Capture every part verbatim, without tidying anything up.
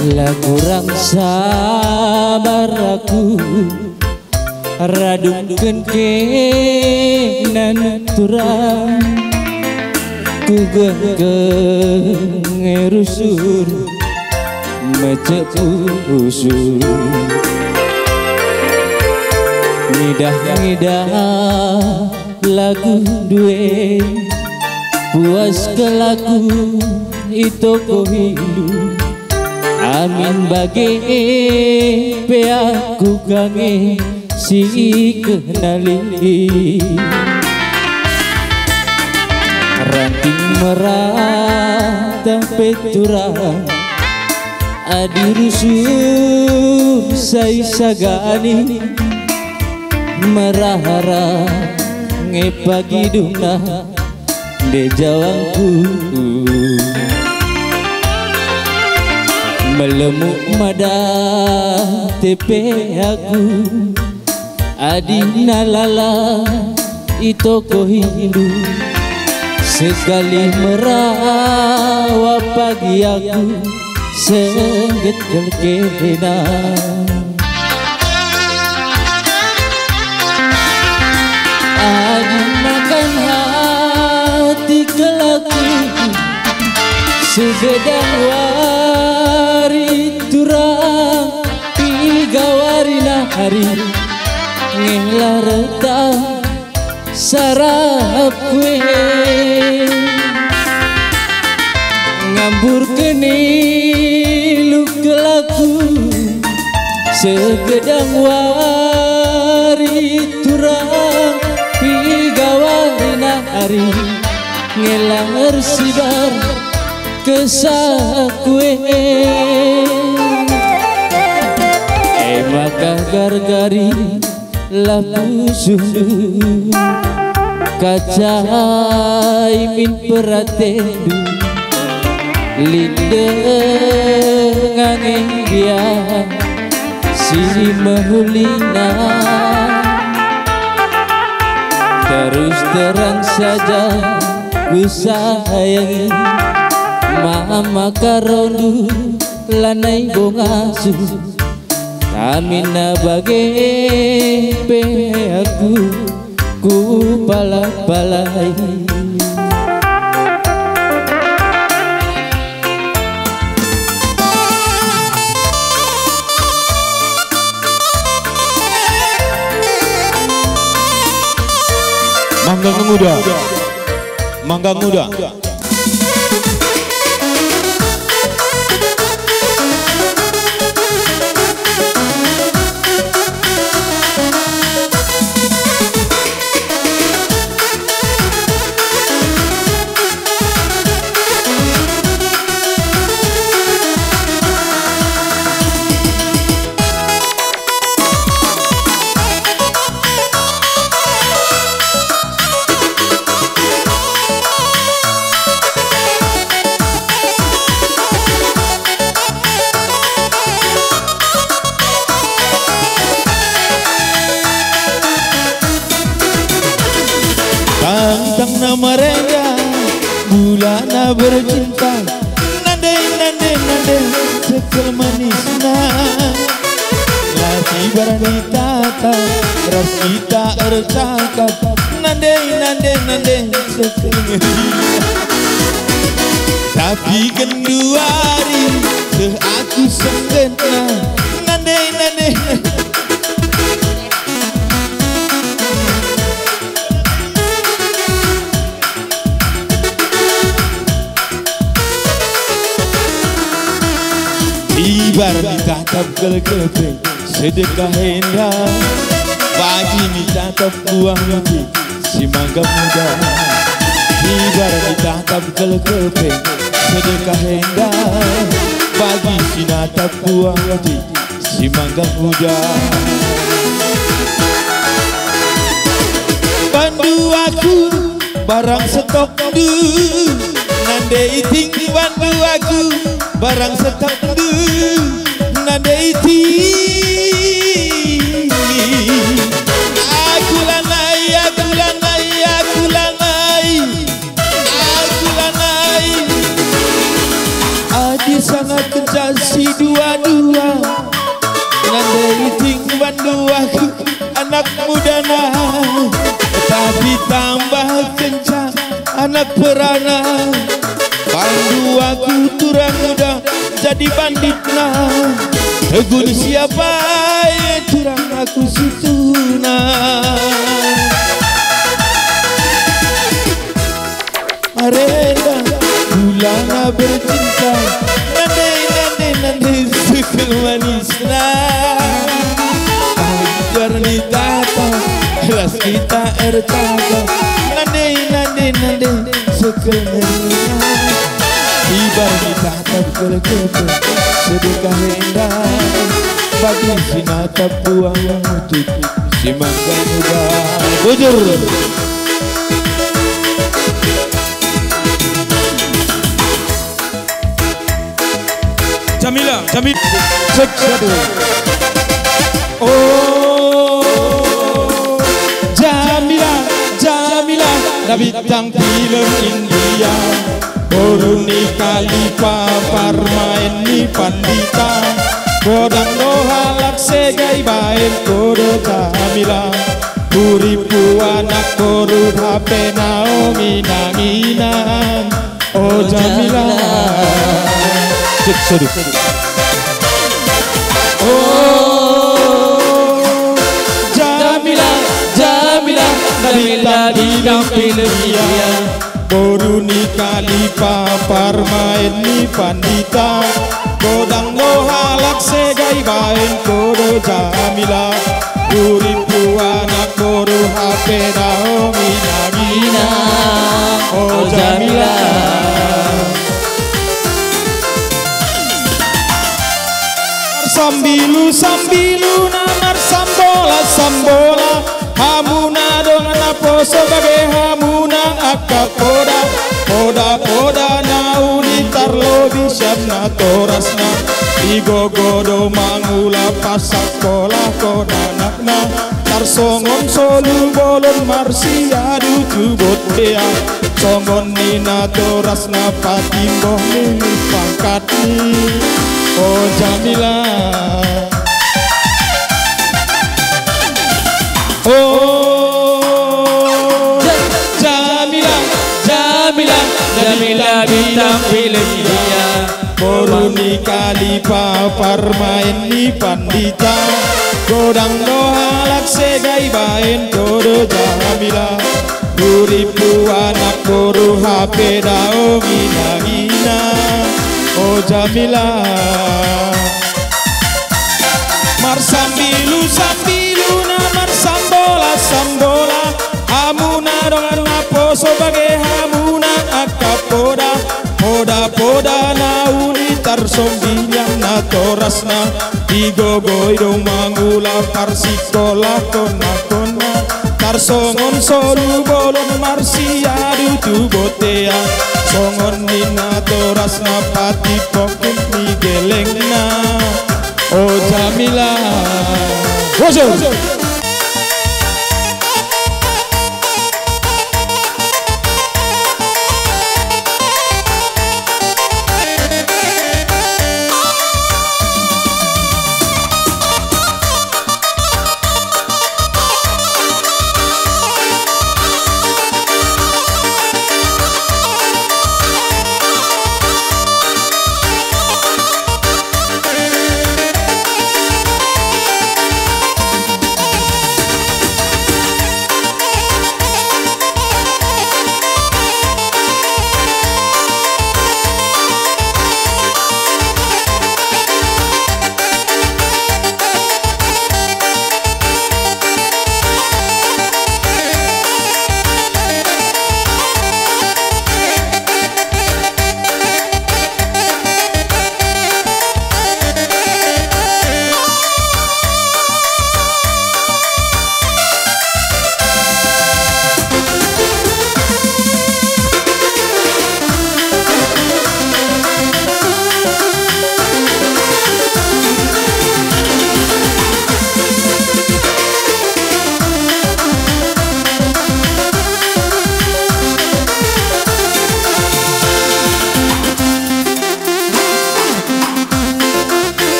Lagu kurang sabar aku radungkeun kenan turang kugeung ngerusur mecepusur ngidah-ngidah lagu duwe puas kelaku itu ko hindu amin bagi pe aku kangen si kenali ranting merata peturang adi rusuh sai sagani merahara ngepagi duna de jawangku melemuk mada tepe aku adina lala itu ko hindu sekali merawa pagi aku sengget kelkena adi makan hati kelaku segedang wari turang tiga warina hari ngelareta sarap kue ngambur keni lu kelaku segedang wari turang tiga warina hari ngelar sibar kesakue eh maka gargari lapu sundu kacai min peratendu lindeng dia si mahulina terus terang saja ku sayangi mama karondu lanai bongasu amina bage pe aku ku pala-palai Mangga Muda, Mangga Muda. Tantang nama reda bulana bercinta nande nande nande sekel manisna lati barani tata ras kita ercakap nande nande nande sekel tapi kenduari seh aku senggena nande nande ibar ditatap kelkepe sedekah hendak bagi ditatap uang lebih si mangga muda ibar ditatap kelkepe sedekah hendak bagi si natap uang lebih si mangga muda bandu aku barang stok du nandai tinggi bandu aku barang stok du nandai tinggi aku lanai aku lanai aku lanai aku lanai adis sangat kencang si dua-dua. Nandai ting bandu aku anak muda nah, tapi tambah kencang anak perana. Bandu aku turang muda jadi bandit nah. Tegun siapa ya turang aku situna. Arenda bulana bercinta, nandai nandai nandai sekal manisna. Ajar ni tata, kelas kita ertata, nandai nandai nandai sekal manisna. Ibar ni tata berkata sedekah rendah, bagi sinata buang untuk si mangga muda. Bujur. Jamila, Jamil, cek satu. Oh, Jamila, Jamila, nabitang film India. Boruni Khalifa parmain ni pandita. Kodang dohalak segai bain kodo Jamila. Puripu anak koru H P Naomi nanginan. Oh Jamila. Cek seru. Oh Jamila, Jamila, Jamila di dampil dia. Boruni Khalifa parmain ni pandita. Kodang dohalak segai bain kodo Jamila. Puripu anak koru H P Naomi nagina. Oh Jamila. Sambilu sambilu namar sambola sambola. Hamuna dengan apa sebagai hamuna akapoda. Poda poda nauni tarlobi syamna torasna. Igogodo mangula pasakola konanakna. Tarsongon solu bolon marsiadu tubotea. Songon nina torasna patimboh ni pangkatni. Oh Jamila. Oh Jamila, Jamila, Jamila bintang film dia. Boruni Khalifa parmain ni pandita. Godang dohalak segai bain kodo Jamila. Puripu anak koru H P Naomi nagina. Oh Jamila. Mar sambilu sambilu namar sambola sambola. Hamuna dengan apa sebagai hamuna akapoda. Poda poda nauni tarsombilang na torasna. Igogoi do mangula parsikola kona kona. Tarsongon solu bolon marsiadu tubotea. Songon nina torasna pati pokin ni gelengna. Oh Jamila. Wajah.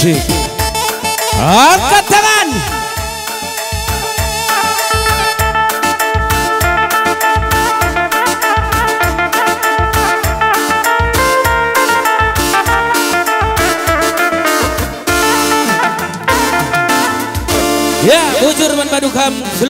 musik. Angkat tangan. Ya, bujur man badukam.